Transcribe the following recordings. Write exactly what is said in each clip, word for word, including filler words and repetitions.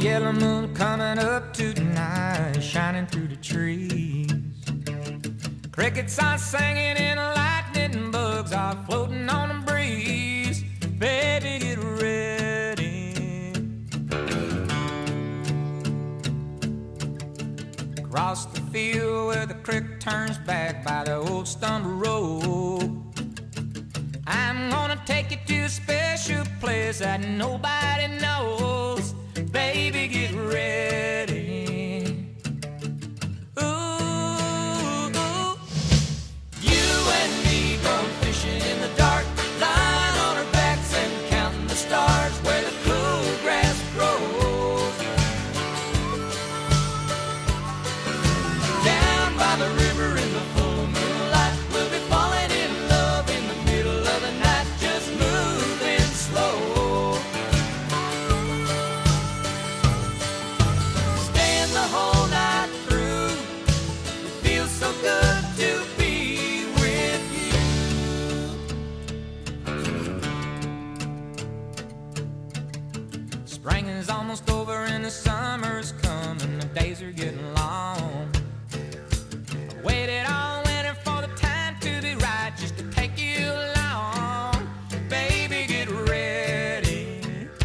yellow moon coming up tonight, shining through the trees. Crickets are singing and lightning bugs are floating on the breeze. Baby, get ready. Across the field where the creek turns back by the old stumble road, I'm gonna take you to a special place that nobody knows. Baby, get ready. Ooh, ooh. You and me going fishing in the dark, lying on our backs and counting the stars where the cool grass grows. Down by the river in the full moonlight, we'll be falling in love in the middle of the night, just moving slow. Staying the whole night through, it feels so good to be with you. Spring is almost over and the summer's coming, the days are getting long. I waited all winter for the time to be right, just to take you along. Baby, get ready.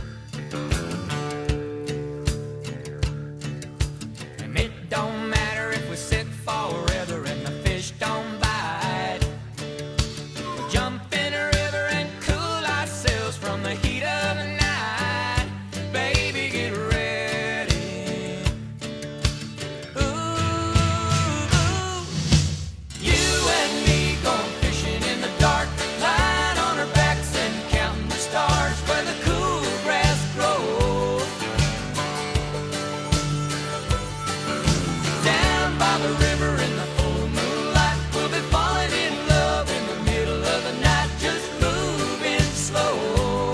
And it don't matter if we sit forever and the fish don't bite. We'll jump in a river and cool ourselves from the heat of the night. Baby, get ready. Ooh, ooh. You and me going fishing in the dark, lying on our backs and counting the stars where the cool grass grows. Down by the river in the full moonlight, we'll be falling in love in the middle of the night, just moving slow.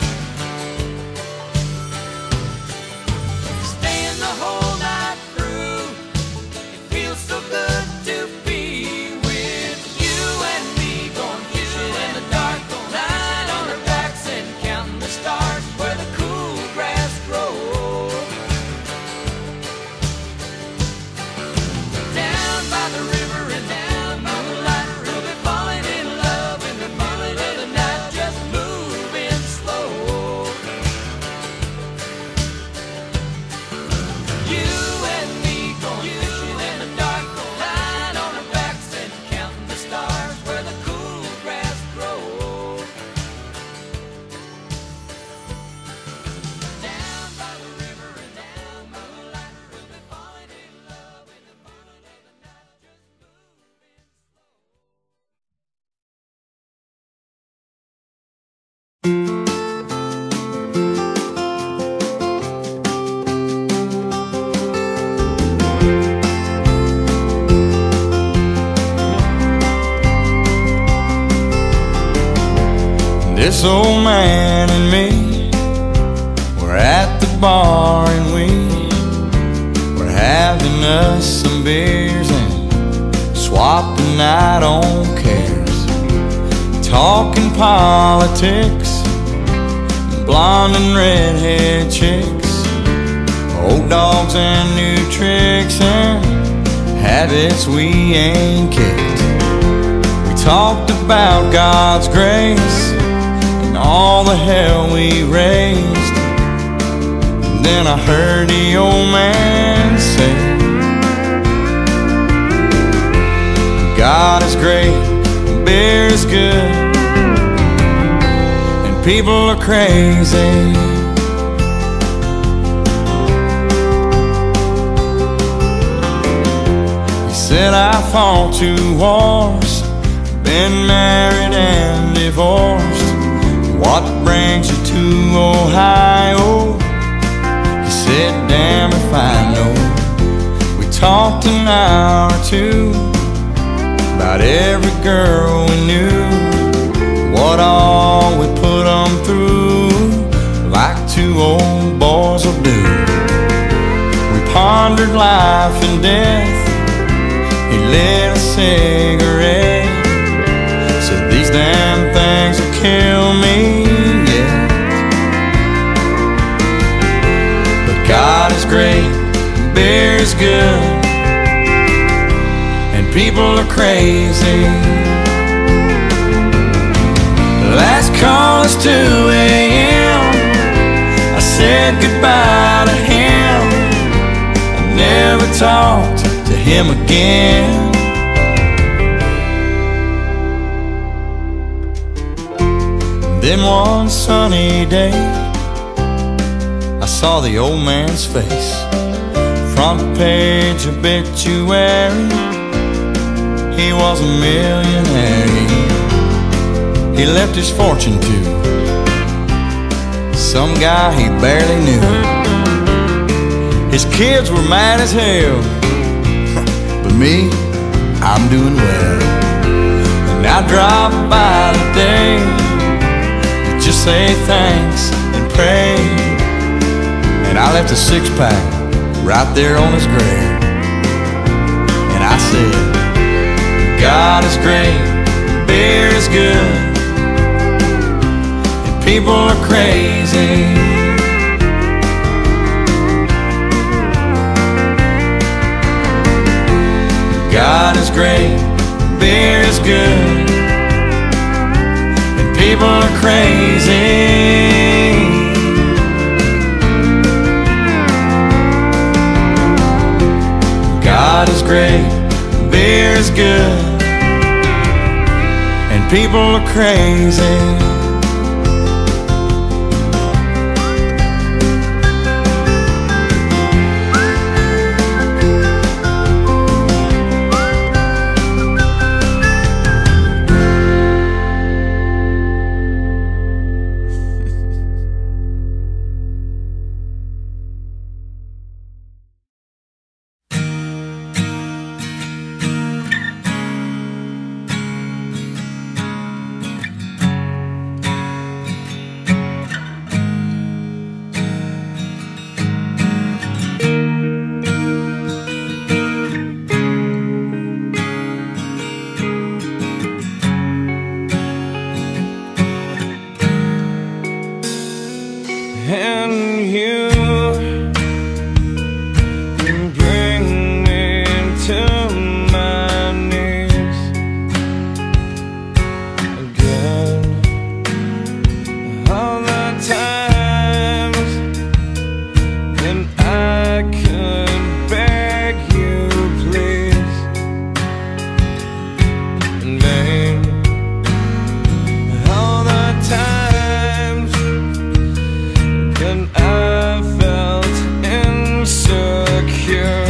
Staying the whole night through, it feels so good to be with you and me going fishing in the dark, lying on our backs and counting the stars where the cool grass grows. Down by the river and down by the light, we'll be falling in love in the middle of the night, just moving slow. You and me going fishing in the dark, lying on our backs and counting the stars where the cool grass grows. Down by the river and down by the light, we'll be falling in love in the middle of the night, just moving This old man and me, we're at the bar and we we're having us some beers and swapping out on cares, talking politics, blonde and redhead chicks, old dogs and new tricks and habits we ain't kicked. We talked about God's grace and all the hell we raised. And then I heard the old man say, God is great, beer is good, and people are crazy. He said I fought two wars, been married and divorced. What brings you to Ohio? He said, damn if I know. We talked an hour or two about every girl we knew, what all we put them through, like two old boys will do. We pondered life and death. He lit a cigarette, said these damn things will kill me, yeah. But God great, beer is good, and people are crazy. Last call is two A M I said goodbye to him. I never talked to him again. Then one sunny day I saw the old man's face, front page obituary. He was a millionaire. He, he left his fortune to some guy he barely knew. His kids were mad as hell, but me, I'm doing well. And I drive by today to just say thanks and pray. And I left a six-pack right there on his grave. And I said, God is great, beer is good, and people are crazy. God is great, beer is good, and people are crazy. God is great, beer is good, and people are crazy. And you can bring me to my knees again. All the times when I could beg you please in vain. All the times and I